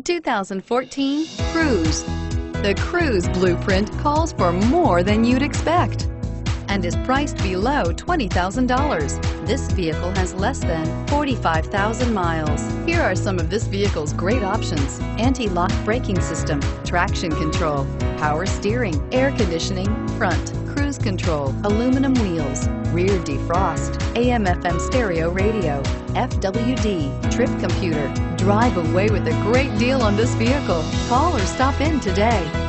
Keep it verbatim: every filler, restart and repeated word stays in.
two thousand fourteen Cruze. The Cruze blueprint calls for more than you'd expect and is priced below twenty thousand dollars. This vehicle has less than forty-five thousand miles. Here are some of this vehicle's great options: anti-lock braking system, traction control, power steering, air conditioning, front, cruise control, aluminum wheels, rear defrost, A M F M stereo radio, F W D, trip computer. Drive away with a great deal on this vehicle. Call or stop in today.